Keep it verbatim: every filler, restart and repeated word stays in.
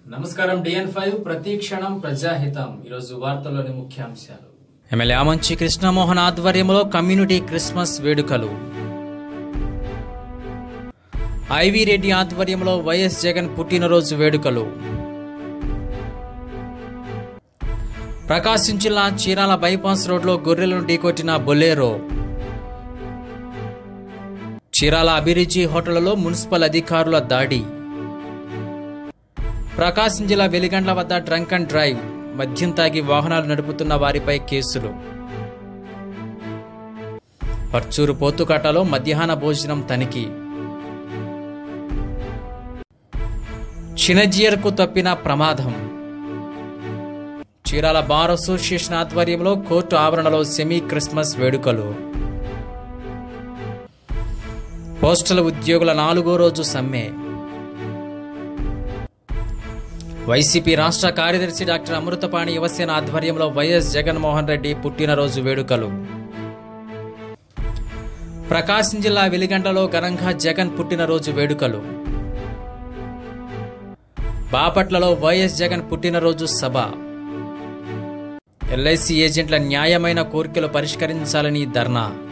నమస్కారం డిఎన్ ఫైవ్ ప్రతి క్షణం ప్రజాహితం ఈరోజు వార్తల్లోని ముఖ్యాంశాలు. ఎమ్మెల్యే ఆమంచి కృష్ణమోహన్ ఆధ్వర్యంలో కమ్యూనిటీ క్రిస్మస్ వేడుకలు. ఐవి రెడ్డి ఆధ్వర్యంలో వైఎస్ జగన్ పుట్టినరోజు వేడుకలు. ప్రకాశం జిల్లా చీరాల బైపాస్ రోడ్లో గొర్రెలను ఢీకొట్టిన బొలేరో. చీరాల అభిరుచి హోటళ్లలో మున్సిపల్ అధికారుల దాడి. ప్రకాశం జిల్లా వెలిగండ్ల వద్ద డ్రంక్ అండ్ డ్రైవ్, మద్యం తాగి వాహనాలు నడుపుతున్న వారిపై కేసులు. పర్చూరు పోతుకాటలో మధ్యాహ్న భోజనం తనిఖీ. చినజియర్కు తప్పిన ప్రమాదం. చీరాల బార్ అసోసియేషన్ ఆధ్వర్యంలో కోర్టు ఆవరణలో సెమీ క్రిస్మస్ వేడుకలు. పోస్టల్ ఉద్యోగుల నాలుగో రోజు సమ్మె. వైసీపీ రాష్ట్ర కార్యదర్శి డాక్టర్ అమృతపాణి యువసేన ఆధ్వర్యంలో వైఎస్ జగన్మోహన్ రెడ్డి పుట్టినరోజు వేడుకలు. ప్రకాశం జిల్లా వెలిగండ్లలో ఘనంగా జగన్ పుట్టినరోజు వేడుకలు. బాపట్లలో వైఎస్ జగన్ పుట్టినరోజు సభ. ఎల్ఐసి ఏజెంట్ల న్యాయమైన కోరికలు పరిష్కరించాలని ధర్నా.